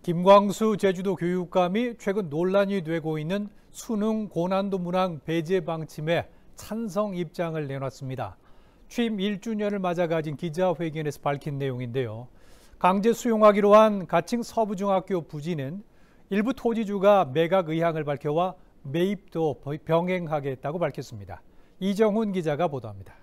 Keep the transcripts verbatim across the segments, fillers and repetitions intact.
김광수 제주도 교육감이 최근 논란이 되고 있는 수능 고난도 문항 배제 방침에 찬성 입장을 내놨습니다. 취임 일 주년을 맞아 가진 기자회견에서 밝힌 내용인데요. 강제 수용하기로 한 가칭 서부중학교 부지는 일부 토지주가 매각 의향을 밝혀와 매입도 병행하겠다고 밝혔습니다. 이정훈 기자가 보도합니다.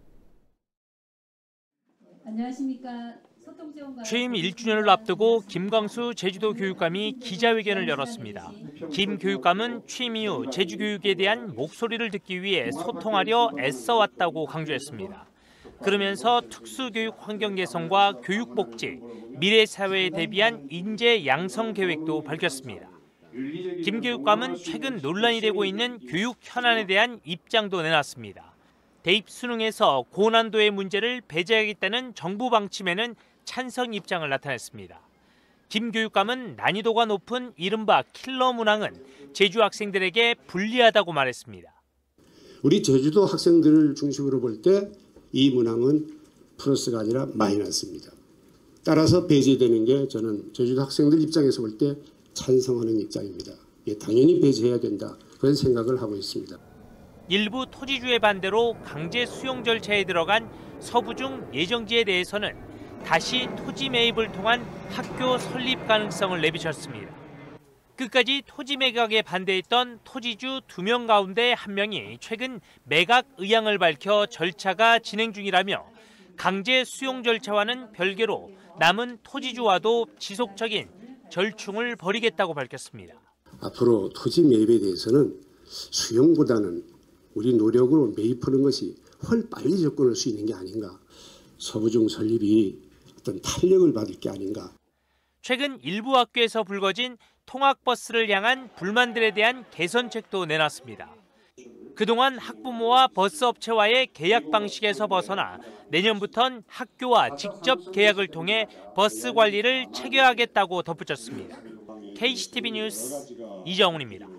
안녕하십니까. 취임 일 주년을 앞두고 김광수 제주도 교육감이 기자회견을 열었습니다. 김 교육감은 취임 이후 제주교육에 대한 목소리를 듣기 위해 소통하려 애써왔다고 강조했습니다. 그러면서 특수교육 환경 개선과 교육 복지, 미래 사회에 대비한 인재 양성 계획도 밝혔습니다. 김 교육감은 최근 논란이 되고 있는 교육 현안에 대한 입장도 내놨습니다. 대입 수능에서 고난도의 문제를 배제하겠다는 정부 방침에는 찬성 입장을 나타냈습니다. 김 교육감은 난이도가 높은 이른바 킬러 문항은 제주 학생들에게 불리하다고 말했습니다. 우리 제주도 학생들을 중심으로 볼 때 이 문항은 플러스가 아니라 마이너스입니다. 따라서 배제되는 게 저는 제주도 학생들 입장에서 볼 때 찬성하는 입장입니다. 예, 당연히 배제해야 된다 그런 생각을 하고 있습니다. 일부 토지주의 반대로 강제 수용 절차에 들어간 서부중 예정지에 대해서는 다시 토지 매입을 통한 학교 설립 가능성을 내비쳤습니다. 끝까지 토지 매각에 반대했던 토지주 두 명 가운데 한 명이 최근 매각 의향을 밝혀 절차가 진행 중이라며 강제 수용 절차와는 별개로 남은 토지주와도 지속적인 절충을 벌이겠다고 밝혔습니다. 앞으로 토지 매입에 대해서는 수용보다는 우리 노력으로 매입하는 것이 훨 빨리 접근할 수 있는 게 아닌가. 서부중 설립이 어떤 탄력을 받을 게 아닌가. 최근 일부 학교에서 불거진 통학버스를 향한 불만들에 대한 개선책도 내놨습니다. 그동안 학부모와 버스업체와의 계약 방식에서 벗어나 내년부턴 학교와 직접 계약을 통해 버스 관리를 체계하겠다고 덧붙였습니다. 케이씨티비 뉴스 이정훈입니다.